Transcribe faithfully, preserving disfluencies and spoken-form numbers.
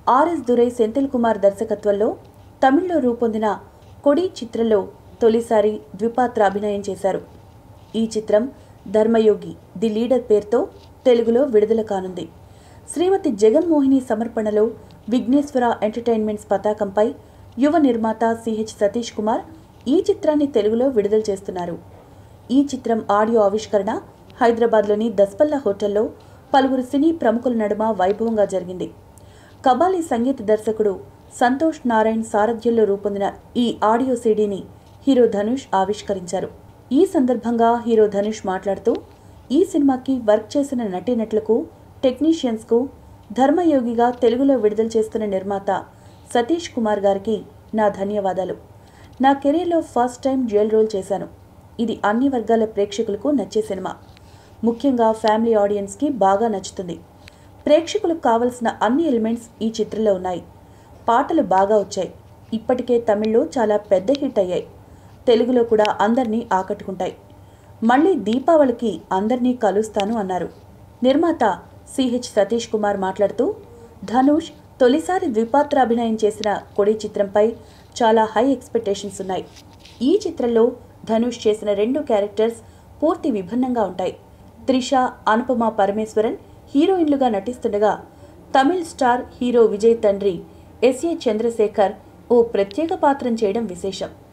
RS Durai Senthil Kumar దర్శకత్వంలో తమిళ్లో రూపొందిన కొడి చిత్రంలో తొలిసారి ద్విపాత్ర అభినయం చేశారు. ఈ చిత్రం ధర్మయోగి ది లీడర్ పేరుతో తెలుగులో విడుదల కానుంది. శ్రీమతి జగన్మోహిని సమర్పణలో విఘ్నేశ్వర ఎంటర్టైన్మెంట్స్ పతాకంపై యువ నిర్మాత సిహెచ్ సతీష్ కుమార్ ఈ చిత్రాన్ని తెలుగులో విడుదల చేస్తున్నారు. ఈ చిత్రం ఆడియో ఆవిష్కరణ హైదరాబాద్లోని దస్పల్లా హోటల్లో పలువురు సినీ ప్రముఖుల నడుమ వైభవంగా జరిగింది. కబాలి సంగీత దర్శకుడు సంతోష్ నారాయణ్ సారథ్యంలో రూపొందిన ఈ ఆడియో సీడీని హీరో ధనుష్ ఆవిష్కరించారు. ఈ సందర్భంగా హీరో ధనుష్ మాట్లాడుతూ, ఈ సినిమాకి వర్క్ చేసిన నటీనటులకు, టెక్నీషియన్స్కు, ధర్మయోగిగా తెలుగులో విడుదల చేస్తున్న నిర్మాత సతీష్ కుమార్ గారికి నా ధన్యవాదాలు. నా కెరీర్లో ఫస్ట్ టైం డ్యూయల్ రోల్ చేశాను. ఇది అన్ని వర్గాల ప్రేక్షకులకు నచ్చే సినిమా. ముఖ్యంగా ఫ్యామిలీ ఆడియన్స్కి బాగా నచ్చుతుంది. ప్రేక్షకులకు కావలసిన అన్ని ఎలిమెంట్స్ ఈ చిత్రంలో ఉన్నాయి. పాటలు బాగా వచ్చాయి. ఇప్పటికే తమిళ్లో చాలా పెద్ద హిట్ అయ్యాయి. తెలుగులో కూడా అందరినీ ఆకట్టుకుంటాయి. మళ్ళీ దీపావళికి అందరినీ కలుస్తాను అన్నారు. నిర్మాత సిహెచ్ సతీష్ కుమార్ మాట్లాడుతూ, ధనుష్ తొలిసారి ద్విపాత్ర అభినయం చేసిన కొడి చిత్రంపై చాలా హై ఎక్స్పెక్టేషన్స్ ఉన్నాయి. ఈ చిత్రంలో ధనుష్ చేసిన రెండు క్యారెక్టర్స్ పూర్తి విభిన్నంగా ఉంటాయి. త్రిష, అనుపమ పరమేశ్వరన్ హీరోయిన్లుగా నటిస్తుండగా తమిళ్ స్టార్ హీరో విజయ్ తండ్రి ఎస్ఏ చంద్రశేఖర్ ఓ ప్రత్యేక పాత్రను చేయడం విశేషం.